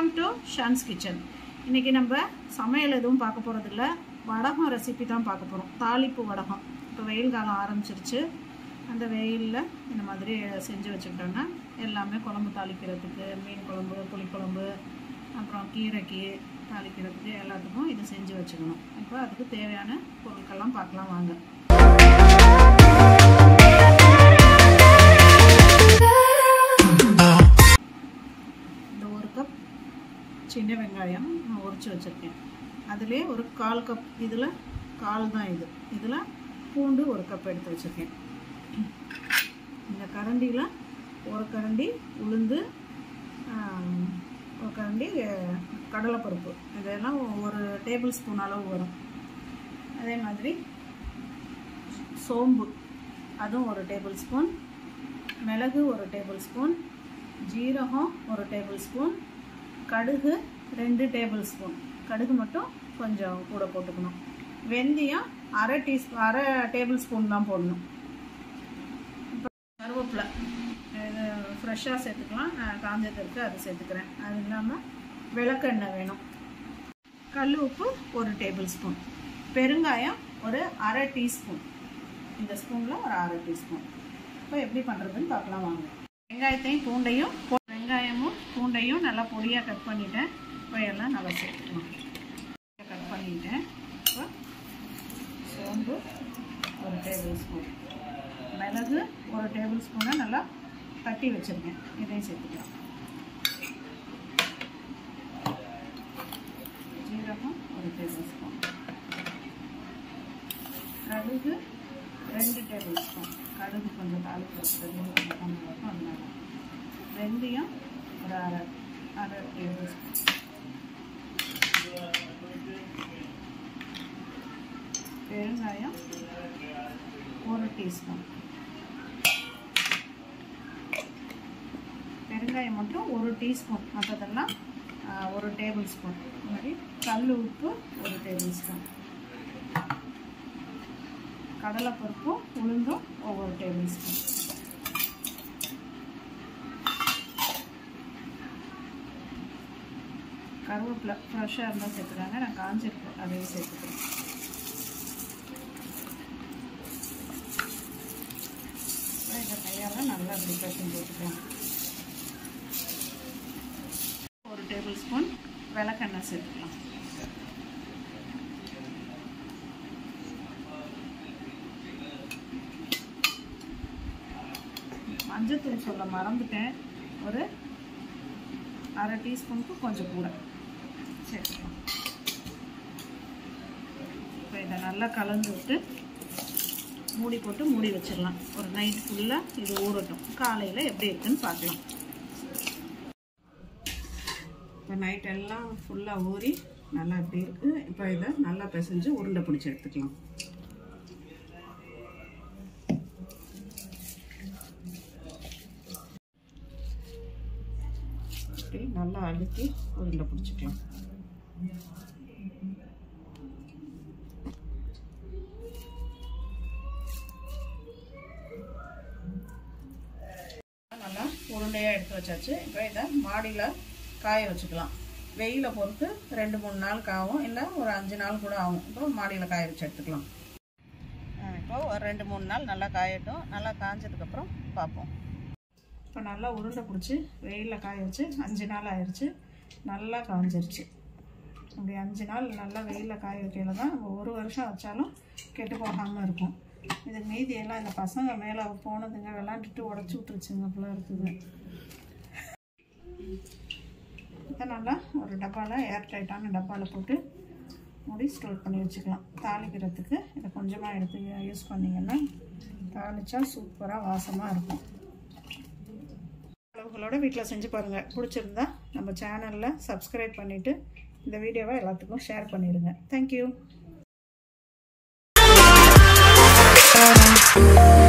Welcome to ஷான்ஸ் kitchen. இன்றைக்கி நம்ம சமையல் எதுவும் பார்க்க போகிறதில்ல, வடகம் ரெசிபி தான் பார்க்க போகிறோம். தாளிப்பு வடகம். இப்போ வெயில் காலம் ஆரம்பிச்சிருச்சு. அந்த வெயிலில் இந்த மாதிரி செஞ்சு வச்சுக்கிட்டோன்னா எல்லாமே குழம்பு தாளிக்கிறதுக்கு, மீன் குழம்பு, புளிக்குழம்பு, அப்புறம் கீரைக்கு தாளிக்கிறதுக்கு எல்லாத்துக்கும் இது செஞ்சு வச்சுக்கணும். இப்போ அதுக்கு தேவையான பொருட்கள்லாம் பார்க்கலாம் வாங்க. சின்ன வெங்காயம் நான் உரிச்சு வச்சுருக்கேன். அதிலே ஒரு 1/4 கப், இதில் 1/4 தான் இதில் பூண்டு 1 கப் எடுத்து வச்சுருக்கேன். இந்த கரண்டியில் 1 கரண்டி உளுந்து, 1 கரண்டி கடலைப்பருப்பு, இதெல்லாம் 1 டேபிள் ஸ்பூன் அளவு வரும். அதே மாதிரி சோம்பு, அதுவும் 1 டேபிள் ஸ்பூன், மிளகு 1 டேபிள் ஸ்பூன், ஜீரகம் 1 டேபிள் ஸ்பூன், கடுகு 2 டேபிள் ஸ்பூன், கடுகு மட்டும் கொஞ்சம் கூட போட்டுக்கணும். வெந்தயம் அரை டேபிள் ஸ்பூன் தான் போடணும். இப்போ கருவேப்பிலை இது ஃப்ரெஷ்ஷாக சேர்த்துக்கலாம், காஞ்சது இருக்குது அது சேர்த்துக்கிறேன். அது இல்லாமல் விளக்கெண்ணெய் வேணும். கல் உப்பு 1 டேபிள் ஸ்பூன், பெருங்காயம் ஒரு அரை டீஸ்பூன், இந்த ஸ்பூனில் ஒரு அரை டீஸ்பூன். இப்போ எப்படி பண்ணுறதுன்னு பார்க்கலாம் வாங்க. வெங்காயமும் பூண்டையும் நல்லா பொடியாக கட் பண்ணிட்டேன். இப்போ எல்லாம் நல்லா சேர்த்துக்கலாம். கட் பண்ணிட்டேன். இப்போ சோம்பு 1 டேபிள் ஸ்பூன், மிளகு 1 டேபிள் ஸ்பூனை நல்லா தட்டி வச்சுருக்கேன், இதையும் சேர்த்துக்கலாம். ஜீரகம் 1 டேபிள் ஸ்பூன், கடுகு 2 டேபிள் ஸ்பூன், கடுகு கொஞ்சம் தாளிப்பு வச்சுருக்கேன் அதனால. வெந்தயம் ஒரு அரை டேபிள் ஸ்பூன், பெருங்காயம் 1 டீஸ்பூன், பெருங்காயம் மட்டும் 1 டீஸ்பூன், மற்றதெல்லாம் 1 டேபிள் ஸ்பூன். இந்த மாதிரி கல் உப்பு 1 டேபிள் ஸ்பூன், கடலைப்பருப்பும் உளுந்தும் 1 டேபிள் ஸ்பூன், கருவேப்பிலை ஃப்ரெஷ்ஷாக இருந்தால் சேர்த்துக்காங்க, நான் காஞ்சிருக்கு அதையும் சேர்த்துக்கிறேன். இதை கையால் நல்லா அப்படி பசங்க போட்டுக்கலாம். 1 டேபிள் ஸ்பூன் விளக்கெண்ணெய் சேர்த்துக்கலாம். மஞ்சத்தூள் சொல்ல மறந்துட்டேன், ஒரு அரை டீஸ்பூனுக்கு கொஞ்சம் கூட சேர்த்துக்கலாம். இப்போ இதை நல்லா கலந்து விட்டு மூடி போட்டு மூடி வச்சிடலாம். ஒரு நைட் ஃபுல்லாக இது ஊறட்டும். காலையில் எப்படி இருக்குன்னு பார்க்கலாம். இப்போ நைட் எல்லாம் ஃபுல்லாக ஊறி நல்லா எப்படி இருக்குது. இப்போ இதை நல்லா பிசைஞ்சு உருண்டை பிடிச்சி எடுத்துக்கலாம். நல்லா அழுத்தி உருண்டை பிடிச்சிக்கலாம். நல்லா உருண்டையாக எடுத்து வச்சாச்சு. இப்போ இதை மாடியில் காய வச்சுக்கலாம். வெயிலை பொறுத்து 2-3 நாள் ஆகும், இல்லை ஒரு 5 நாள் கூட ஆகும். இப்போ மாடியில் காய வச்சு எடுத்துக்கலாம். இப்போ ஒரு 2-3 நாள் நல்லா காயட்டும். நல்லா காஞ்சதுக்கப்புறம் பார்ப்போம். இப்போ நல்லா உருண்டை பிடிச்சி வெயிலில் காய வச்சு 5 நாள் ஆயிடுச்சு. நல்லா காஞ்சிருச்சு. அப்படி 5 நாள் நல்லா வெயிலில் காய வைக்கல தான் 1 வருஷம் வச்சாலும் கெட்டு போகாமல் இருக்கும். இது மீதியெல்லாம் இந்த பசங்க மேலே போனதுங்க, விளாண்டுட்டு உடச்சி விட்டுருச்சுங்க, அப்படிலாம் இருக்குது. இதை நல்லா ஒரு டப்பாவில், ஏர் டைட்டான டப்பாவில் போட்டு மூடி ஸ்டோர் பண்ணி வச்சுக்கலாம். தாளிக்கிறதுக்கு இதை கொஞ்சமாக எடுத்து யூஸ் பண்ணிங்கன்னா தாளித்தா சூப்பராக வாசமாக இருக்கும். அளவுகளோட வீட்டில் செஞ்சு பாருங்கள். பிடிச்சிருந்தா நம்ம சேனலில் சப்ஸ்கிரைப் பண்ணிவிட்டு இந்த வீடியோவை எல்லாத்துக்கும் ஷேர் பண்ணிடுங்க. தேங்க்யூ.